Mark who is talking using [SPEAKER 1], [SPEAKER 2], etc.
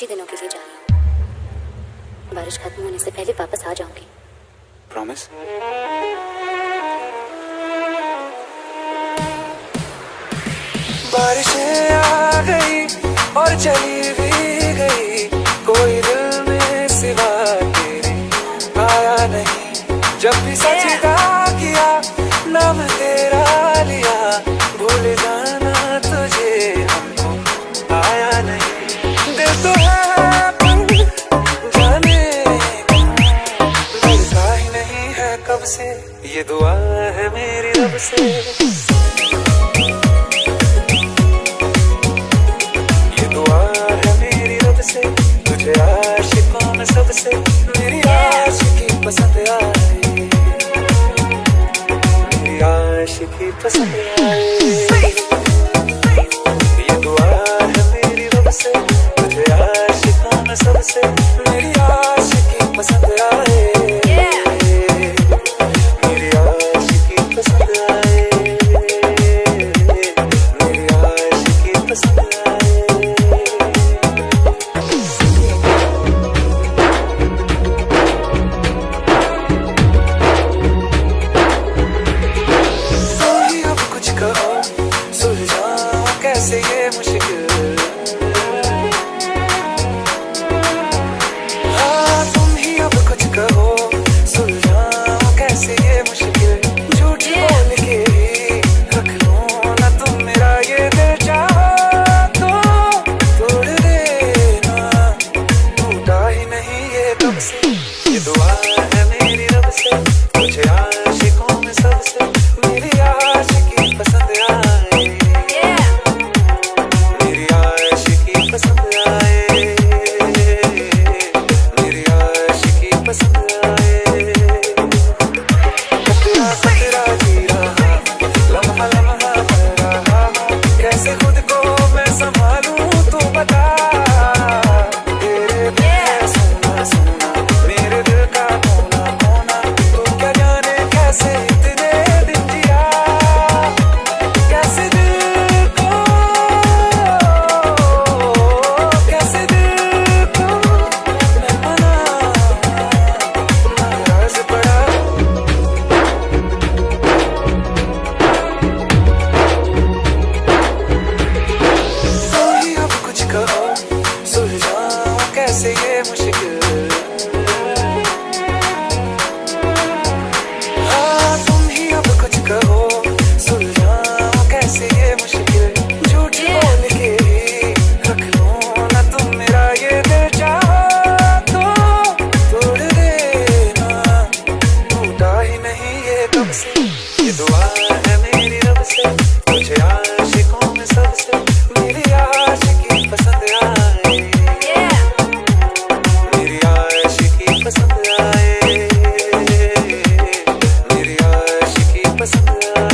[SPEAKER 1] कुछ ही दिनों के लिए जा रही हूँ। बारिश खत्म होने से पहले वापस आ जाऊंगी।
[SPEAKER 2] प्रॉमिस?
[SPEAKER 3] बारिशें आ गई और चली भी गई, कोई दिल में सिवा तेरे आया नहीं। जब भी सजदा किया नाम तेरा लिया, भूल जाना तुझे हमको आया नहीं। दिल तो है पर जाने डरता ही नहीं है कब से, ये दुआ है मेरी रब से। तुझे आशिकों में सबसे मेरी आशिकी पसंद आए, मेरी आशिकी पसंद आए। ये दुआ है मेरी रब से, तुझे आशिकों में सबसे मेरी आशिकी पसंद आए, मेरी आशिकी पसंद आए, मेरी आशिकी पसंद आए। कैसे ये मुश्किल, हाँ तुम ही अब कुछ कहो, सुलझाओ कैसे ये मुश्किल। झूठ बोल के ही रख लो ना तुम मेरा ये दिल, चाहो तो तोड़ देना, टूटा ही नहीं ये कब से। ये दुआ है मेरी रब से, मुझे आशिकों में सबसे मेरी आशिकी पसंद आए, पसंद आए, मेरी आशिकी पसंद आए। खतरा खतरा जी रहा, लम्हा लम्हा मर रहा, कैसे खुद को मैं संभालूं तू बता। तेरे दिल सोना सोना, मेरे दिल का कोना कोना, तू क्या जाने कैसे इतने दिन जिया, कैसे दिल को कैसे ये मुश्किल, हाँ तुम ही अब कुछ कहो, सुलझाओ कैसे ये मुश्किल। झूठ बोल के ही रख लो ना तुम मेरा ये दिल, चाहो तो तोड़ देना, टूटा ही नहीं ये कब से। ये दुआ है मेरी रब से, मुझे आशिकों में सबसे मेरी आशिकी पसंद आए, पसंद आए, मेरी आशिकी पसंद आए।